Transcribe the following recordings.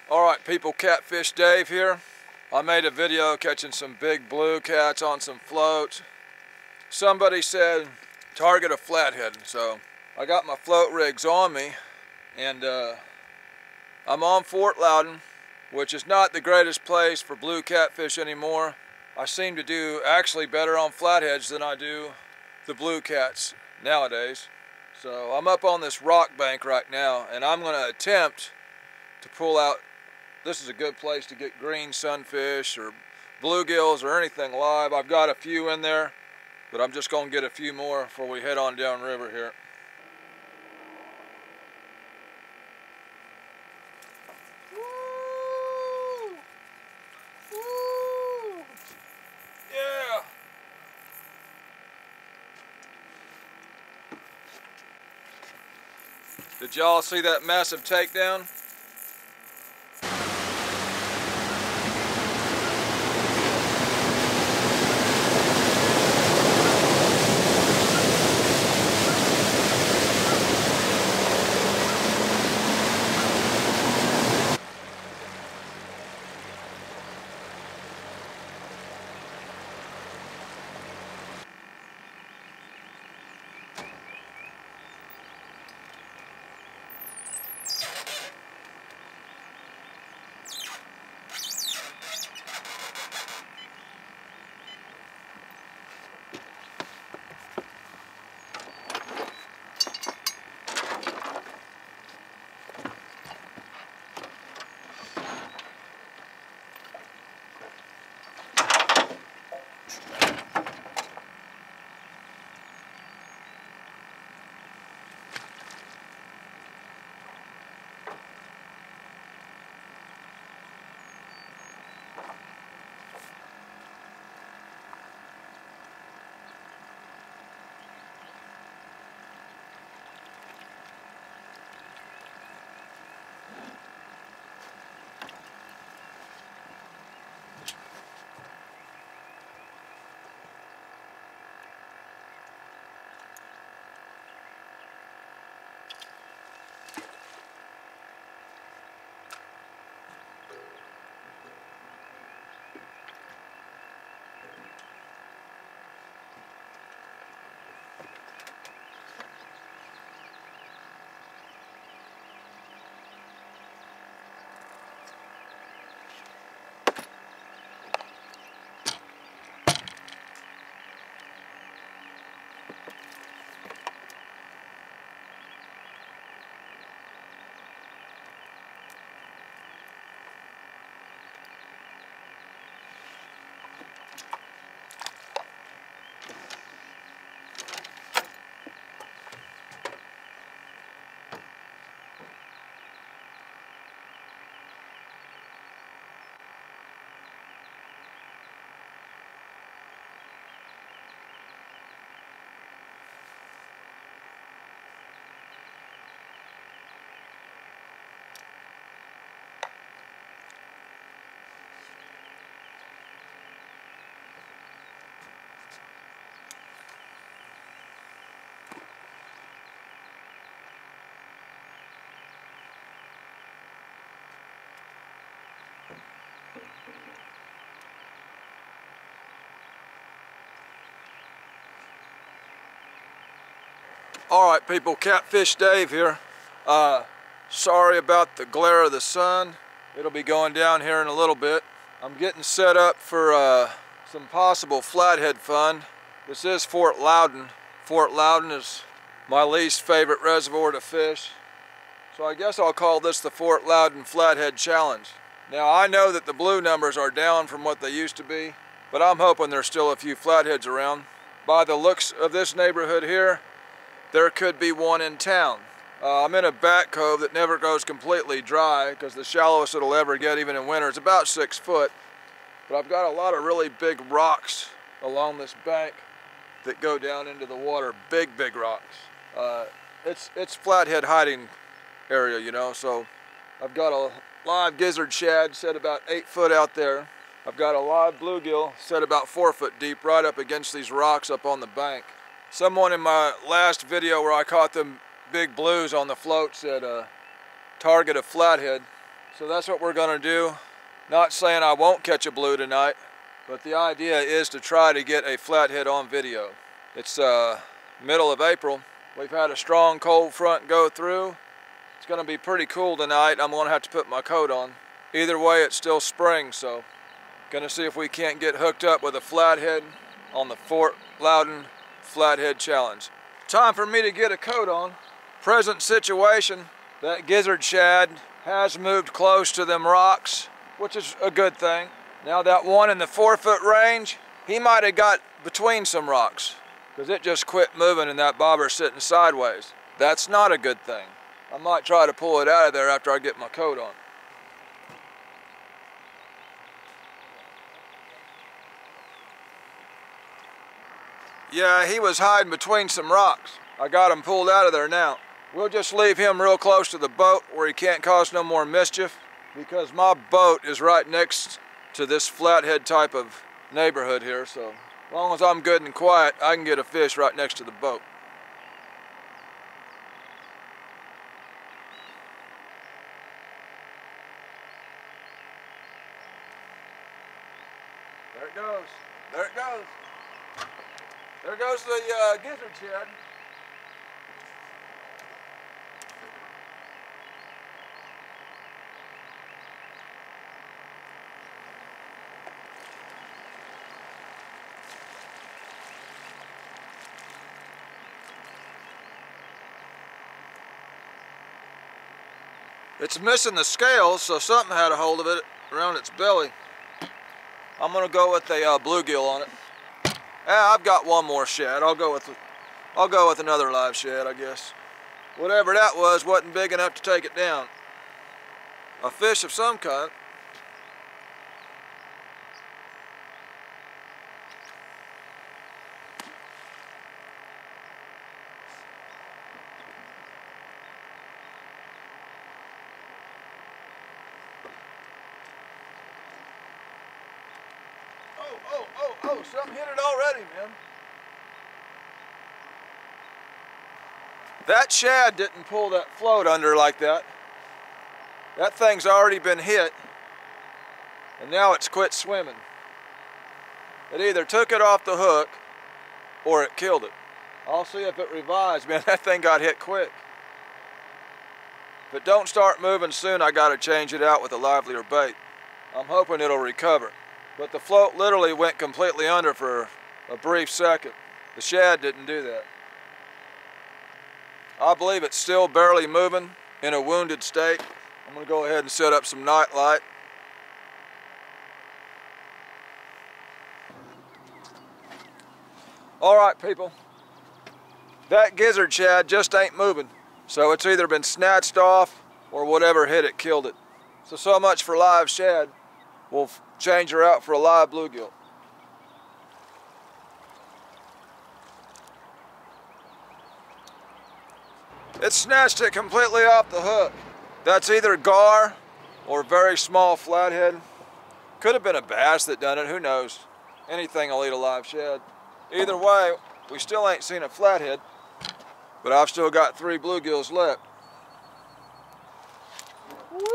Alright people, Catfish Dave here. I made a video catching some big blue cats on some floats. Somebody said target a flathead, so I got my float rigs on me and I'm on Fort Loudon, which is not the greatest place for blue catfish anymore. I seem to do actually better on flatheads than I do the blue cats nowadays. So I'm up on this rock bank right now and I'm going to attempt to pull out. This is a good place to get green sunfish or bluegills or anything live. I've got a few in there, but I'm just going to get a few more before we head on down river here. Woo! Woo! Yeah! Did y'all see that massive takedown? Alright people, Catfish Dave here. Sorry about the glare of the sun. It'll be going down here in a little bit. I'm getting set up for some possible flathead fun. This is Fort Loudon. Fort Loudon is my least favorite reservoir to fish. So I guess I'll call this the Fort Loudon Flathead Challenge. Now I know that the blue numbers are down from what they used to be, but I'm hoping there's still a few flatheads around. By the looks of this neighborhood here, there could be one in town. I'm in a back cove that never goes completely dry because the shallowest it'll ever get, even in winter, is about 6 foot. But I've got a lot of really big rocks along this bank that go down into the water. Big rocks. It's flathead hiding area, you know. So I've got a live gizzard shad set about 8 foot out there. I've got a live bluegill set about 4 foot deep right up against these rocks up on the bank. Someone in my last video where I caught them big blues on the float said target a flathead. So that's what we're gonna do. Not saying I won't catch a blue tonight, but the idea is to try to get a flathead on video. It's middle of April. We've had a strong cold front go through. It's gonna be pretty cool tonight. I'm gonna have to put my coat on. Either way, it's still spring, so gonna see if we can't get hooked up with a flathead on the Fort Loudon Flathead Challenge. Time for me to get a coat on. Present situation, that gizzard shad has moved close to them rocks, which is a good thing. Now that one in the 4-foot range, he might have got between some rocks because it just quit moving and that bobber's sitting sideways. That's not a good thing. I might try to pull it out of there after I get my coat on. Yeah, he was hiding between some rocks. I got him pulled out of there now. We'll just leave him real close to the boat where he can't cause no more mischief, because my boat is right next to this flathead type of neighborhood here, so as long as I'm good and quiet, I can get a fish right next to the boat. There it goes. There it goes. There goes the gizzard shad. It's missing the scales, so something had a hold of it around its belly. I'm gonna go with a bluegill on it. I've got one more shad. I'll go with another live shad, I guess. Whatever that was wasn't big enough to take it down. A fish of some kind. Oh, something hit it already, man. That shad didn't pull that float under like that. That thing's already been hit, and now it's quit swimming. It either took it off the hook, or it killed it. I'll see if it revives. Man, that thing got hit quick. If it don't start moving soon, I gotta change it out with a livelier bait. I'm hoping it'll recover. But the float literally went completely under for a brief second. The shad didn't do that. I believe it's still barely moving in a wounded state. I'm gonna go ahead and set up some night light. All right, people. That gizzard shad just ain't moving. So it's either been snatched off or whatever hit it killed it. So much for live shad. We'll change her out for a live bluegill. It snatched it completely off the hook. That's either gar or very small flathead. Could have been a bass that done it, who knows. Anything will eat a live shad. Either way, we still ain't seen a flathead, but I've still got 3 bluegills left. Woo!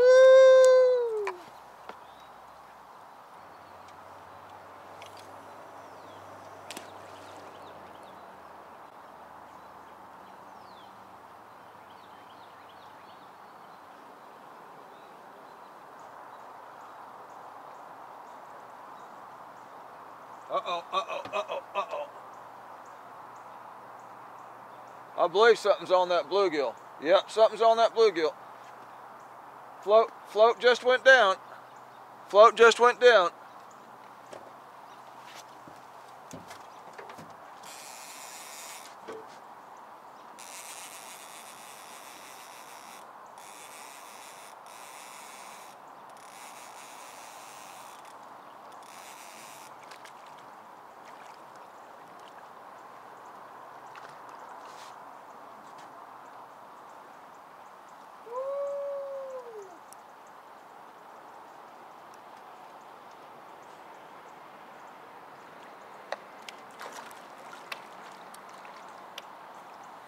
Uh-oh. I believe something's on that bluegill. Yep, something's on that bluegill. Float just went down. Float just went down.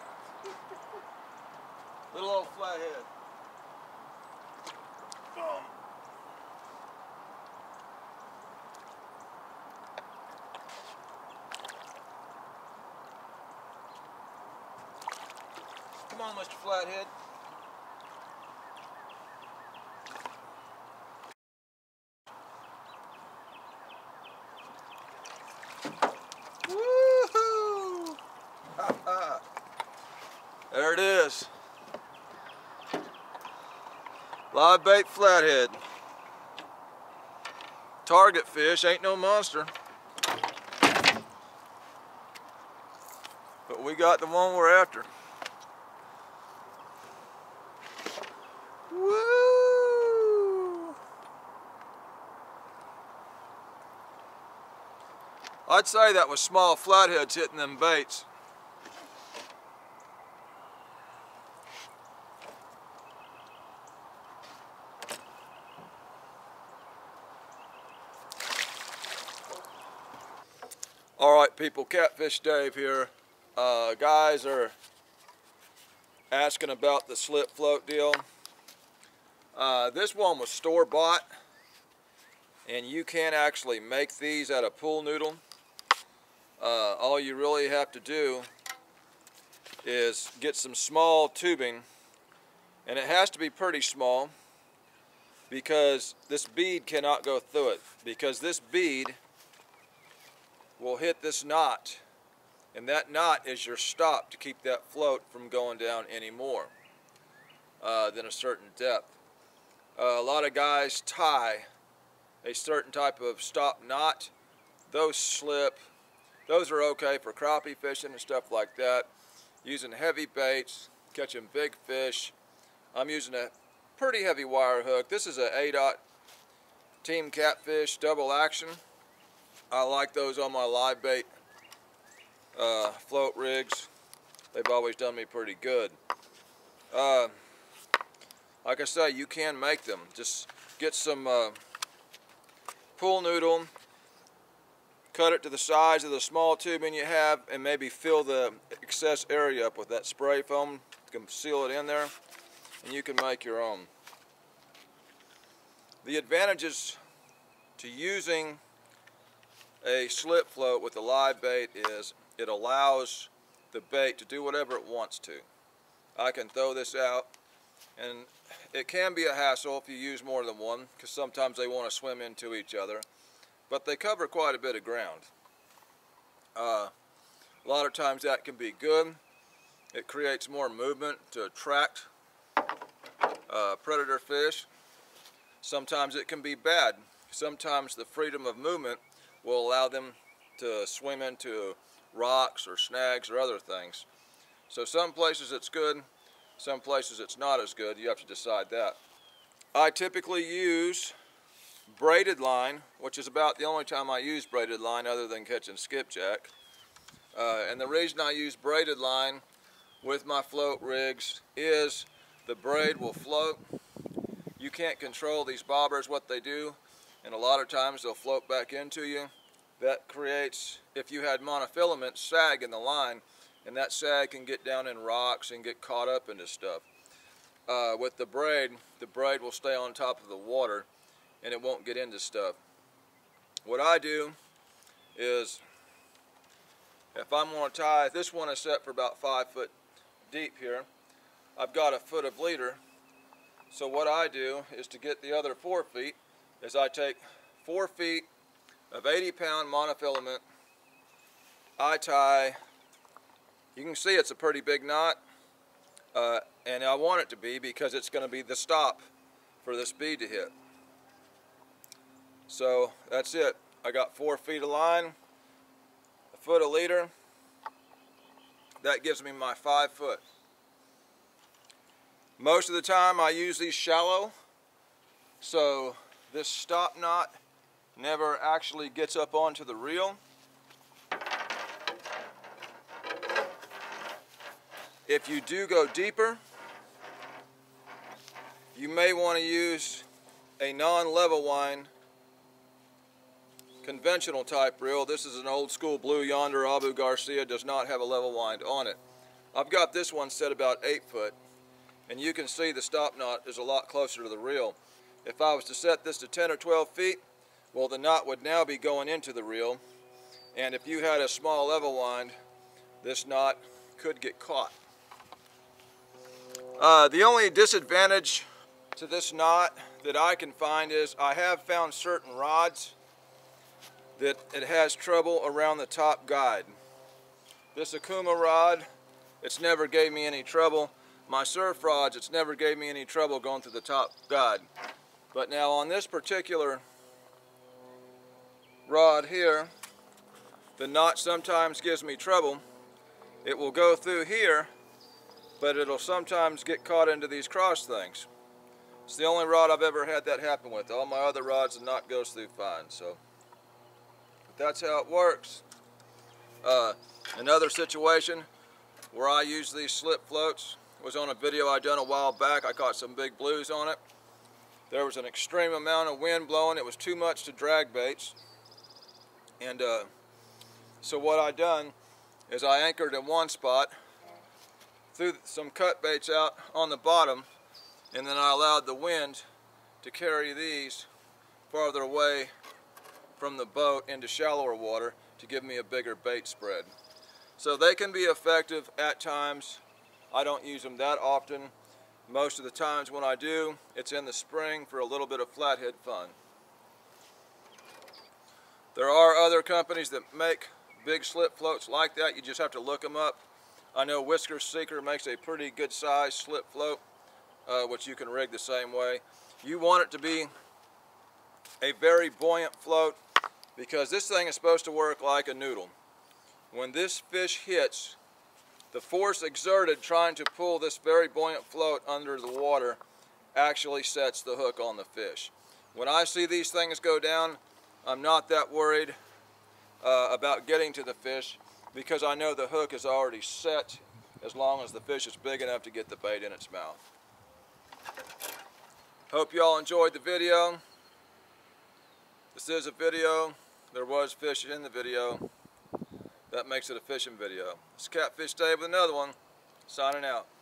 Little old flathead. Boom. on, Mr. Flathead. Woohoo! There it is. Live bait flathead. Target fish, ain't no monster. But we got the one we're after. Woo! I'd say that was small flatheads hitting them baits. Alright people, Catfish Dave here. Guys are asking about the slip float deal. This one was store-bought, and you can actually make these out of pool noodle. All you really have to do is get some small tubing, and it has to be pretty small because this bead cannot go through it, because this bead will hit this knot, and that knot is your stop to keep that float from going down any more than a certain depth. A lot of guys tie a certain type of stop knot. Those slip. Those are okay for crappie fishing and stuff like that. Using heavy baits, catching big fish. I'm using a pretty heavy wire hook. This is a A-Dot Team Catfish double action. I like those on my live bait float rigs. They've always done me pretty good. Like I say, you can make them. Just get some pool noodle, cut it to the size of the small tubing you have, and maybe fill the excess area up with that spray foam. You can seal it in there, and you can make your own. The advantages to using a slip float with a live bait is it allows the bait to do whatever it wants to. I can throw this out, and it can be a hassle if you use more than one, because sometimes they want to swim into each other, but they cover quite a bit of ground. A lot of times that can be good. It creates more movement to attract predator fish. Sometimes it can be bad. Sometimes the freedom of movement will allow them to swim into rocks or snags or other things. So some places it's good, some places it's not as good. You have to decide that. I typically use braided line, which is about the only time I use braided line other than catching skipjack. And the reason I use braided line with my float rigs is the braid will float. You can't control these bobbers, what they do, and a lot of times they'll float back into you. That creates, if you had monofilament, sag in the line, and that sag can get down in rocks and get caught up into stuff. With the braid will stay on top of the water and it won't get into stuff. What I do is, if I'm going to tie, this one is set for about 5 foot deep here. I've got a foot of leader. So what I do is, to get the other 4 feet, is I take 4 feet of 80-pound monofilament. I tie, you can see it's a pretty big knot, and I want it to be because it's going to be the stop for this bead to hit. So that's it. I got 4 feet of line, a foot of leader. That gives me my 5 foot. Most of the time I use these shallow, so this stop knot never actually gets up onto the reel. If you do go deeper, you may want to use a non-level wind conventional type reel. This is an old school Blue Yonder Abu Garcia, does not have a level wind on it. I've got this one set about 8 foot, and you can see the stop knot is a lot closer to the reel. If I was to set this to 10 or 12 feet, well, the knot would now be going into the reel, and if you had a small level wind, this knot could get caught. The only disadvantage to this knot that I can find is I have found certain rods that it has trouble around the top guide. This Okuma rod, it's never gave me any trouble. My surf rods, it's never gave me any trouble going through the top guide. But now on this particular rod here, the knot sometimes gives me trouble. It will go through here, but it'll sometimes get caught into these cross things. It's the only rod I've ever had that happen with. All my other rods, the knot goes through fine. So, but that's how it works. Another situation where I use these slip floats was on a video I done a while back. I caught some big blues on it. There was an extreme amount of wind blowing. It was too much to drag baits. And so what I done is I anchored in one spot, threw some cut baits out on the bottom, and then I allowed the wind to carry these farther away from the boat into shallower water to give me a bigger bait spread. So they can be effective at times. I don't use them that often. Most of the times when I do, it's in the spring for a little bit of flathead fun. There are other companies that make big slip floats like that. You just have to look them up. I know Whisker Seeker makes a pretty good size slip float, which you can rig the same way. You want it to be a very buoyant float because this thing is supposed to work like a noodle. When this fish hits, the force exerted trying to pull this very buoyant float under the water actually sets the hook on the fish. When I see these things go down, I'm not that worried about getting to the fish because I know the hook is already set as long as the fish is big enough to get the bait in its mouth. Hope you all enjoyed the video. This is a video. There was fish in the video. That makes it a fishing video. It's Catfish Dave with another one. Signing out.